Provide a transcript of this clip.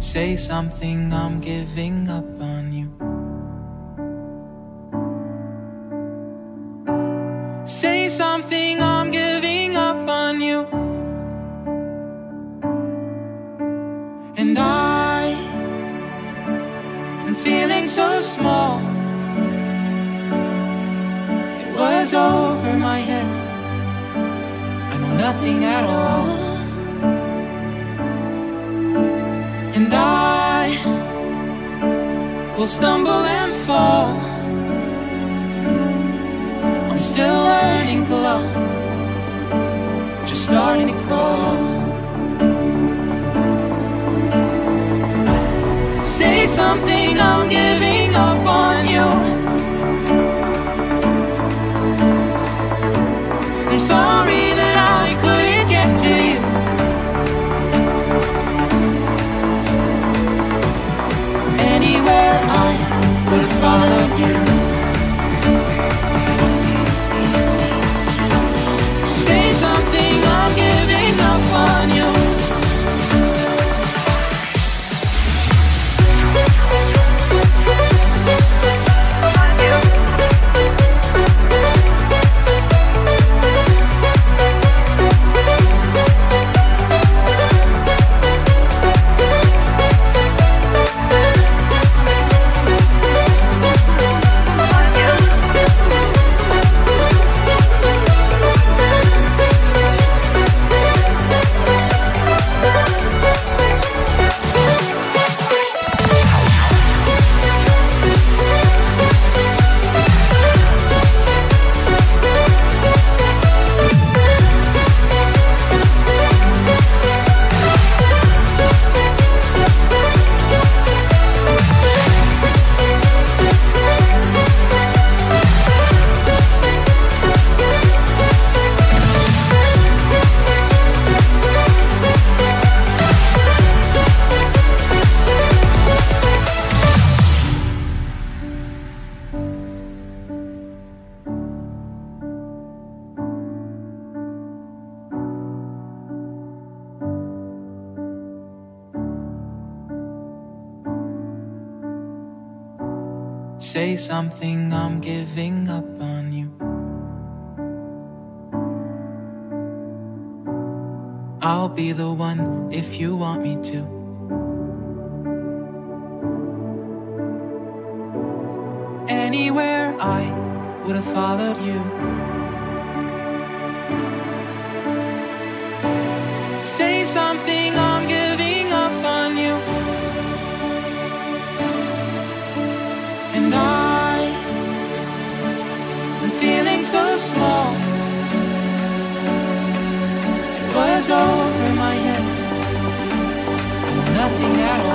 Say something, I'm giving up on you. Say something, I'm giving up on you. And I'm feeling so small. It was over my head. I know nothing at all. And I will stumble and fall. I'm still learning to love, just starting to crawl. Say something, I'm giving up on you. I'm sorry that I couldn't get to you. Anywhere I would have followed you. Say something, I'm giving up on you. Say something, I'm giving up on you. I'll be the one if you want me to. Anywhere I would have followed you. Say something, I'm giving up on you. And I'm feeling so small. It was over my head. I know nothing at all.